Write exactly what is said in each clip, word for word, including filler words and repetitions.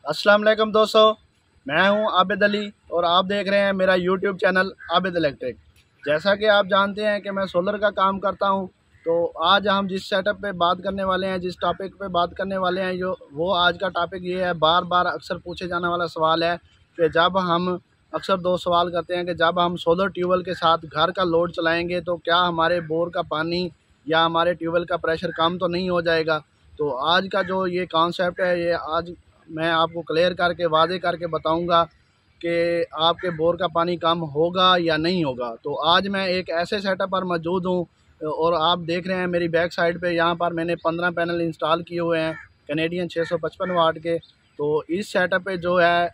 अस्सलाम वालेकुम दोस्तों, मैं हूं आबिद अली और आप देख रहे हैं मेरा यूट्यूब चैनल आबिद इलेक्ट्रिक। जैसा कि आप जानते हैं कि मैं सोलर का काम करता हूं, तो आज हम जिस सेटअप पे बात करने वाले हैं, जिस टॉपिक पे बात करने वाले हैं, जो वो आज का टॉपिक ये है। बार बार अक्सर पूछे जाने वाला सवाल है कि जब हम अक्सर दो सवाल करते हैं कि जब हम सोलर ट्यूबवेल के साथ घर का लोड चलाएँगे तो क्या हमारे बोर का पानी या हमारे ट्यूबवेल का प्रेशर कम तो नहीं हो जाएगा। तो आज का जो ये कॉन्सेप्ट है, ये आज मैं आपको क्लियर करके वादे करके बताऊंगा कि आपके बोर का पानी कम होगा या नहीं होगा। तो आज मैं एक ऐसे सेटअप पर मौजूद हूं और आप देख रहे हैं मेरी बैक साइड पे, यहाँ पर मैंने पंद्रह पैनल इंस्टॉल किए हुए हैं कैनेडियन छः सौ पचपन वाट के। तो इस सेटअप पे जो है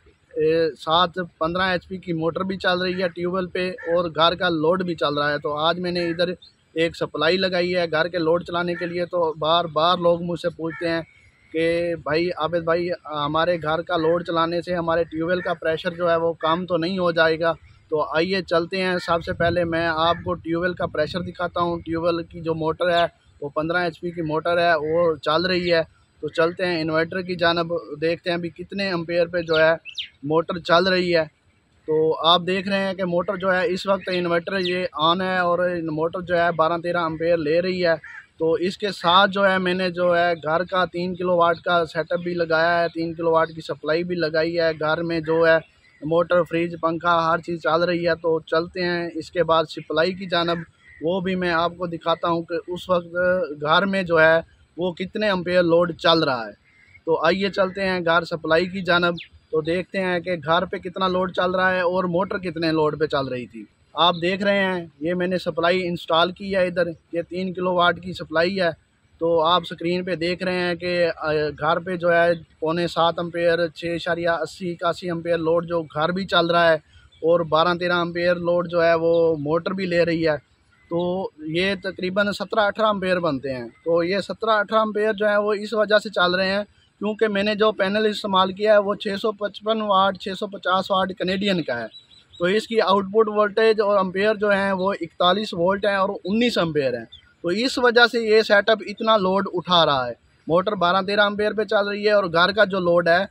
साथ पंद्रह एच पी की मोटर भी चल रही है ट्यूबवेल पे और घर का लोड भी चल रहा है। तो आज मैंने इधर एक सप्लाई लगाई है घर के लोड चलाने के लिए। तो बार बार लोग मुझसे पूछते हैं कि भाई आबिद भाई, हमारे घर का लोड चलाने से हमारे ट्यूबवेल का प्रेशर जो है वो कम तो नहीं हो जाएगा। तो आइए चलते हैं। सबसे पहले मैं आपको ट्यूबवेल का प्रेशर दिखाता हूँ। ट्यूबवेल की जो मोटर है वो पंद्रह एच पी की मोटर है, वो चल रही है। तो चलते हैं इन्वर्टर की जानब, देखते हैं अभी कितने एम्पेयर पे जो है मोटर चल रही है। तो आप देख रहे हैं कि मोटर जो है इस वक्त इन्वर्टर ये ऑन है और मोटर जो है बारह तेरह एम्पेयर ले रही है। तो इसके साथ जो है मैंने जो है घर का तीन किलो वाट का सेटअप भी लगाया है, तीन किलो वाट की सप्लाई भी लगाई है। घर में जो है मोटर, फ्रिज, पंखा हर चीज़ चल रही है। तो चलते हैं इसके बाद सप्लाई की जानब, वो भी मैं आपको दिखाता हूँ कि उस वक्त घर में जो है वो कितने एम्पेयर लोड चल रहा है। तो आइए चलते हैं घर सप्लाई की जानब, तो देखते हैं कि घर पे कितना लोड चल रहा है और मोटर कितने लोड पे चल रही थी। आप देख रहे हैं ये मैंने सप्लाई इंस्टॉल की है इधर, ये तीन किलो वाट की सप्लाई है। तो आप स्क्रीन पे देख रहे हैं कि घर पे जो है पौने सात एम्पेयर, छः इशारिया अस्सी इक्यासी एम्पेयर लोड जो घर भी चल रहा है और बारह तेरह एम्पेयर लोड जो है वो मोटर भी ले रही है। तो ये तकरीबन सत्रह अठारह एम्पेयर बनते हैं। तो ये सत्रह अठारह एम्पेयर जो है वो इस वजह से चल रहे हैं क्योंकि मैंने जो पैनल इस्तेमाल किया है वो छः सौ पचपन वाट छः सौ पचास वाट कैनेडियन का है। तो इसकी आउटपुट वोल्टेज और एम्पेयर जो हैं वो इकतालीस वोल्ट हैं और उन्नीस एम्पेयर हैं। तो इस वजह से ये सेटअप इतना लोड उठा रहा है। मोटर बारह तेरह एम्पेयर पे चल रही है और घर का जो लोड है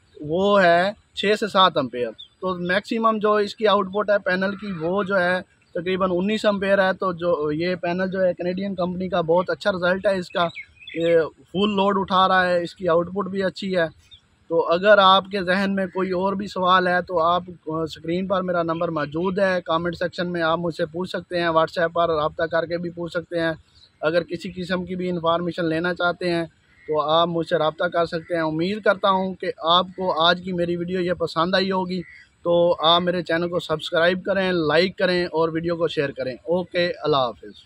वो है छः से सात एम्पेयर। तो मैक्सिमम जो इसकी आउटपुट है पैनल की वो जो है तकरीबन उन्नीस एम्पेयर है। तो जो ये पैनल जो है कैनेडियन कंपनी का बहुत अच्छा रिज़ल्ट है इसका, ये फुल लोड उठा रहा है, इसकी आउटपुट भी अच्छी है। तो अगर आपके जहन में कोई और भी सवाल है तो आप स्क्रीन पर मेरा नंबर मौजूद है, कमेंट सेक्शन में आप मुझसे पूछ सकते हैं, व्हाट्सएप पर रब्ता करके भी पूछ सकते हैं। अगर किसी किस्म की भी इंफॉर्मेशन लेना चाहते हैं तो आप मुझसे रब्ता कर सकते हैं। उम्मीद करता हूं कि आपको आज की मेरी वीडियो ये पसंद आई होगी। तो आप मेरे चैनल को सब्सक्राइब करें, लाइक करें और वीडियो को शेयर करें। ओके, अल्लाह हाफिज़।